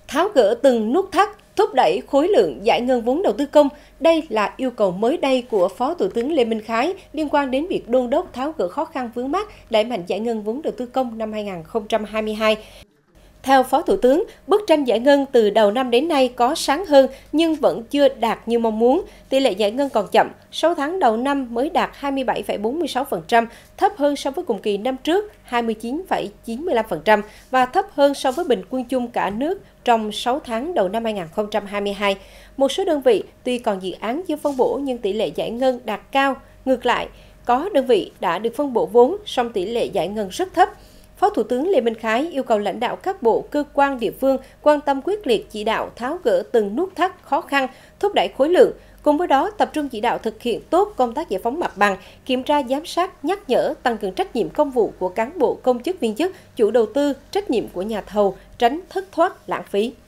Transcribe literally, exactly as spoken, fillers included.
tháo gỡ từng nút thắt, thúc đẩy khối lượng giải ngân vốn đầu tư công. Đây là yêu cầu mới đây của Phó Thủ tướng Lê Minh Khái liên quan đến việc đôn đốc tháo gỡ khó khăn vướng mắc, đẩy mạnh giải ngân vốn đầu tư công năm hai nghìn không trăm hai mươi hai. Theo Phó Thủ tướng, bức tranh giải ngân từ đầu năm đến nay có sáng hơn nhưng vẫn chưa đạt như mong muốn. Tỷ lệ giải ngân còn chậm, sáu tháng đầu năm mới đạt hai mươi bảy phẩy bốn mươi sáu phần trăm, thấp hơn so với cùng kỳ năm trước hai mươi chín phẩy chín mươi lăm phần trăm và thấp hơn so với bình quân chung cả nước trong sáu tháng đầu năm hai nghìn không trăm hai mươi hai. Một số đơn vị tuy còn dự án chưa phân bổ nhưng tỷ lệ giải ngân đạt cao. Ngược lại, có đơn vị đã được phân bổ vốn, song tỷ lệ giải ngân rất thấp. Phó Thủ tướng Lê Minh Khái yêu cầu lãnh đạo các bộ, cơ quan địa phương quan tâm quyết liệt chỉ đạo tháo gỡ từng nút thắt khó khăn, thúc đẩy khối lượng. Cùng với đó, tập trung chỉ đạo thực hiện tốt công tác giải phóng mặt bằng, kiểm tra giám sát, nhắc nhở, tăng cường trách nhiệm công vụ của cán bộ, công chức viên chức, chủ đầu tư, trách nhiệm của nhà thầu, tránh thất thoát lãng phí.